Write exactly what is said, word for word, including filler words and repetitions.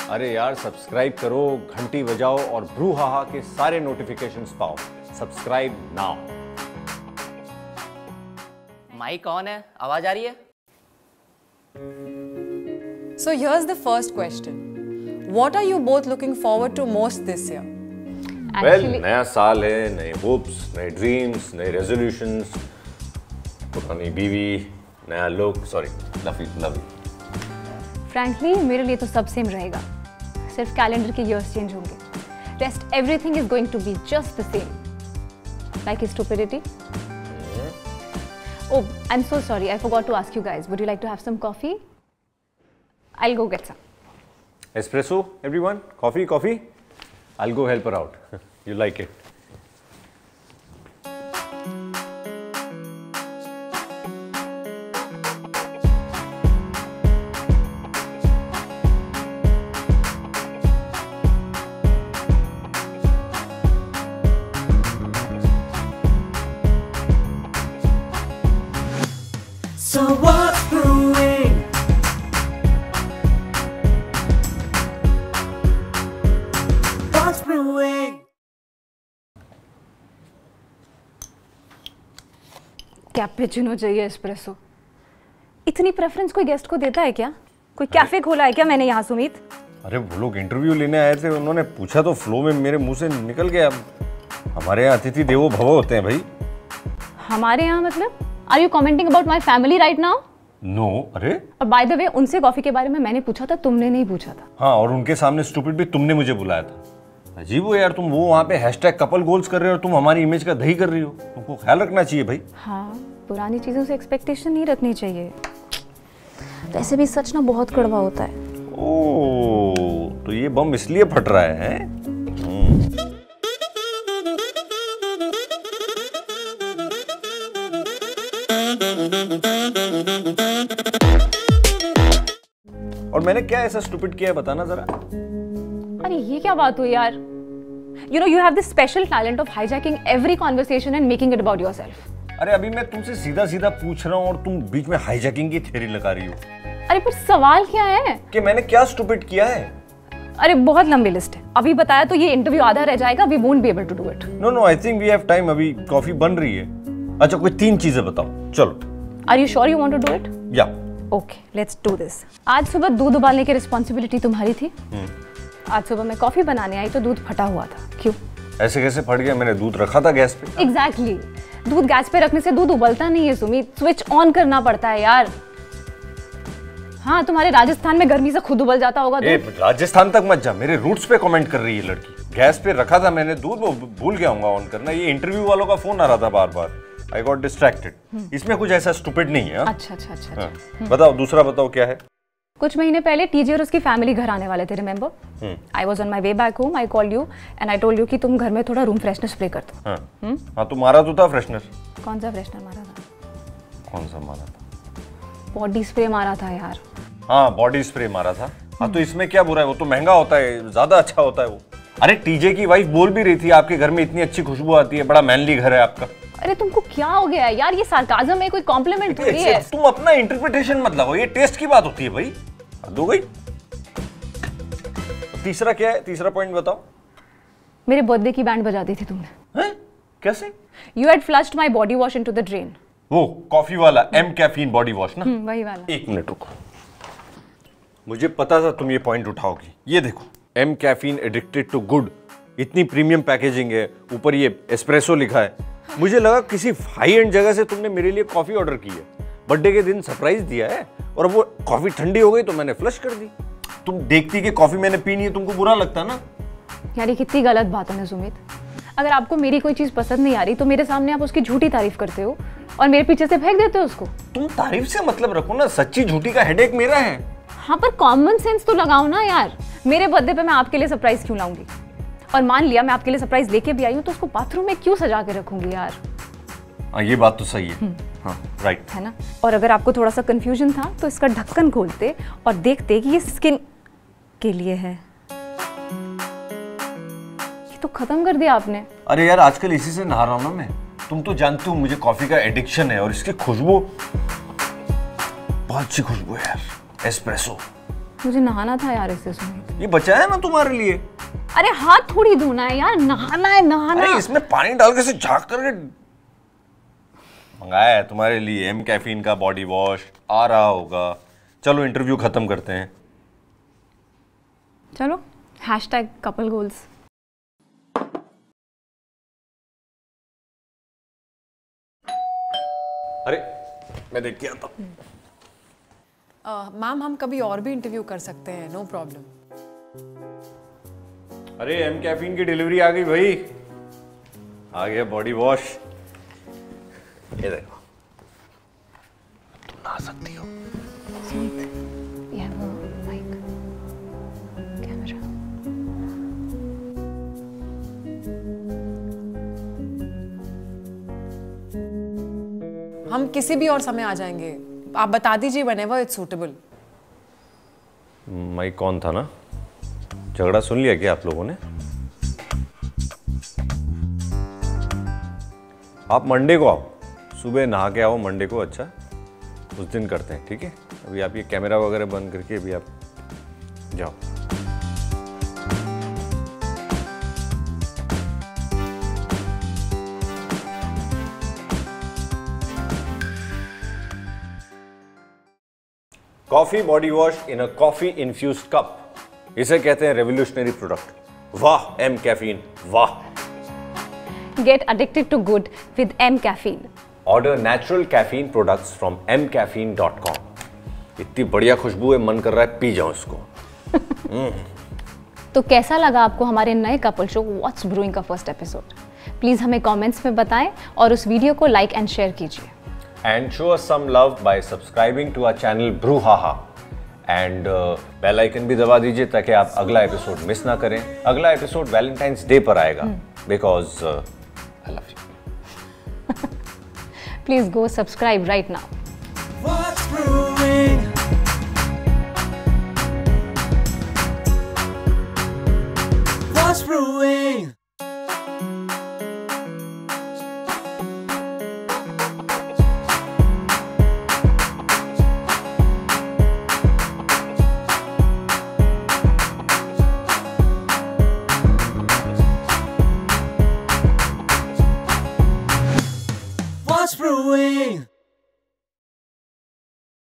अरे यार सब्सक्राइब करो, घंटी बजाओ और ब्रू हाहा के सारे नोटिफिकेशंस पाओ। Subscribe now. माइक ऑन है, आवाज आ रही है? So here's the first question. What are you both looking forward to most this year? Well well, नया साल है, नए होप्स, नए ड्रीम्स, नए रेजोल्यूशंस, पुरानी बीवी, नया look, sorry love you love you. Frankly मेरे लिए तो सब सेम रहेगा, सिर्फ कैलेंडर के ईयर्स चेंज होंगे। Rest everything is going to be just the same, like his stupidity. Oh, I'm so sorry. I forgot to ask you guys. Would you like to have some coffee? I'll go get some. Espresso, everyone? Coffee, coffee? I'll go help her out. You like it? So what's brewing? What's brewing? Cappuccino चाहिए espresso. इतनी preference कोई guest को देता है क्या? कोई cafe खोला है क्या मैंने यहाँ सुमित? अरे वो लोग इंटरव्यू लेने आए थे, उन्होंने पूछा तो फ्लो में मेरे मुंह से निकल गया। हमारे यहाँ अतिथि देवो भव होते हैं भाई। हमारे यहाँ मतलब? Are you commenting about my family right now? No, अरे। और by the way, उनसे कॉफी के बारे में मैंने पूछा था, तुमने नहीं पूछा था। हाँ, और उनके सामने स्टूपिड भी तुमने मुझे बुलाया था। अजीब हो यार, तुम वो वहाँ पे हैशटैग कपल गोल्स कर रहे हो और तुम हमारी इमेज का दही कर रही हो। तुमको ख्याल रखना चाहिए भाई। हाँ, पुरानी चीजों से एक्सपेक्टेशन नहीं रखनी चाहिए। वैसे भी सच ना बहुत कड़वा होता है। ओह, तो ये बम इसलिए फट रहा है? और मैंने क्या ऐसा स्टूपिड किया है बताना जरा। अरे ये क्या बात हुई यार? You know you have this special talent of hijacking every conversation and making it about yourself. अरे अभी मैं तुमसे सीधा सीधा पूछ रहा हूँ और तुम बीच में हाईजैकिंग की थ्योरी लगा रही हो। अरे पर सवाल क्या है? कि मैंने क्या स्टूपिड किया है? अरे बहुत लंबी लिस्ट है। अभी बताया तो ये इंटरव्यू आधा रह जाएगा। We won't be able to do it. No no, I think we have time. अभी कॉफी बन रही है। अच्छा कोई तीन चीजें बताओ, चलो। Are you sure you want to do it? Yeah. Okay, let's do this. आज सुबह दूध उबालने की रिस्पॉन्सिबिलिटी तुम्हारी थी। आज सुबह मैं कॉफी बनाने आई तो दूध फटा हुआ था। क्यों? ऐसे कैसे फट गया? मैंने दूध रखा था गैस पे। Exactly. दूध गैस पे रखने से दूध उबलता नहीं है सुमित, स्विच ऑन करना पड़ता है यार। हाँ, तुम्हारे राजस्थान में गर्मी से खुद उबल जाता होगा दूध। राजस्थान तक मत जा, मेरे रूट्स पे कमेंट कर रही है लड़की। गैस पे रखा था मैंने दूध, वो भूल गया हूँ ऑन करना। ये इंटरव्यू वालों का फोन आ रहा था बार बार। I got distracted. इसमें कुछ ऐसा स्टूपिड नहीं है। अच्छा अच्छा अच्छा, अच्छा। बताओ दूसरा, बताओ क्या है? कुछ महीने पहले टीजे और उसकी फैमिली घर आने वाले थे, remember? I was on my way back home, I called you and I told you कि तुम घर में थोड़ा रूम फ्रेशनर स्प्रे कर दो। हाँ, हाँ तो मारा तो था फ्रेशनर। कौन सा फ्रेशनर मारा था? कौन सा मारा था? बॉडी स्प्रे मारा था यार। हाँ बॉडी स्प्रे मारा था। हाँ तो इसमें क्या बुरा है? वो तो महंगा होता है, ज्यादा अच्छा होता है वो। अरे टीजे की वाइफ बोल भी रही थी आपके घर में इतनी अच्छी खुशबू आती है, बड़ा मैनली घर है आपका। अरे तुमको क्या हो गया है यार? ये सार्काज़म है, कोई कॉम्प्लीमेंट थोड़ी है। तुम अपना इंटरप्रिटेशन मत लगाओ, ये टेस्ट की बात होती है भाई। हद हो गई। तीसरा क्या है? तीसरा पॉइंट बताओ। मेरे बर्थडे की बैंड बजा दी थी तुमने। हैं? कैसे? You had flushed my body wash into the drain. वो कॉफी वाला एम कैफीन बॉडी वॉश ना? वही वाला। एक मिनट रुको, मुझे पता था तुम ये पॉइंट उठाओगी। ये देखो, M caffeine addicted to good, इतनी प्रीमियम पैकेजिंग है, ऊपर ये एस्प्रेसो लिखा है। मुझे लगा किसी हाई एंड जगह से तुमने मेरे लिए कॉफी ऑर्डर की है, बर्थडे के दिन सरप्राइज दिया है, और वो कॉफी ठंडी हो गई तो मैंने फ्लश कर दी। तुम देखती कि कॉफी मैंने पीनी है, तुमको बुरा लगता ना? यार ये कितनी गलत बात है ना सुमित। अगर आपको मेरी कोई चीज पसंद नहीं आ रही तो मेरे सामने आप उसकी झूठी तारीफ करते हो और मेरे पीछे से फेंक देते हो उसको। तुम तारीफ से मतलब रखो ना, सच्ची झूठी का हेडेक मेरा है। हाँ पर कॉमन सेंस तो लगाओ ना यार। मेरे बर्थडे पे मैं आपके लिए सरप्राइज क्यों लाऊंगी? और मान लिया मैं आपके लिए सरप्राइज लेके भी आई हूँ तो उसको बाथरूम में क्यों सजा के रखूंगी यार? हाँ ये बात तो सही है। हाँ राइट है ना। और अगर आपको थोड़ा सा कंफ्यूजन था तो इसका ढक्कन खोलते और देखते कि ये स्किन के लिए है। ये तो खत्म कर दिया आपने। अरे यार आजकल इसी से नहा रहा हूं ना मैं। तुम तो जानती हो मुझे कॉफी का एडिक्शन है और इसकी खुशबू बहुत अच्छी खुशबू है यार, एस्प्रेसो। मुझे नहाना था यार इससे सुमित। ये बचा है ना तुम्हारे लिए। अरे हाथ थोड़ी धोना है यार, नहाना है नहाना। अरे इसमें पानी डाल के से झाग करके मंगाया है तुम्हारे लिए एम कैफीन का बॉडी वॉश, आ रहा होगा। चलो इंटरव्यू खत्म करते हैं। चलो हैशटैग कपल गोल्स। अरे मैं देख के आता हूँ। मैम हम कभी और भी इंटरव्यू कर सकते हैं, नो प्रॉब्लम। अरे एम कैफीन की डिलीवरी आ गई भाई, आ गया बॉडी वॉश। ये देखो तुम नहा सकती हो। We have a mic, camera. हम किसी भी और समय आ जाएंगे, आप बता दीजिए whenever it's suitable. माइक कौन था ना? झगड़ा सुन लिया क्या आप लोगों ने? आप मंडे को आओ, सुबह नहा के आओ मंडे को। अच्छा उस दिन करते हैं, ठीक है? अभी आप ये कैमरा वगैरह बंद करके अभी आप जाओ। Coffee body wash in a coffee infused cup, इसे कहते हैं रेवोल्यूशनरी प्रोडक्ट। वाह एम कैफीन, वाह। Get addicted to good with M caffeine. Order natural caffeine products from M caffeine dot com. इतनी बढ़िया खुशबू है, मन कर रहा है पी जाऊं इसको। तो कैसा लगा आपको हमारे नए कपल शो व्हाट्स ब्रूइंग का फर्स्ट एपिसोड? प्लीज हमें कमेंट्स में बताएं और उस वीडियो को लाइक एंड शेयर कीजिए। And show us some love by subscribing to our channel Brewhaha and bell icon भी दबा दीजिए ताकि आप अगला एपिसोड मिस ना करें। अगला एपिसोड वैलेंटाइंस डे पर आएगा because I love you. Please go subscribe right now. What's brewing? What's brewing?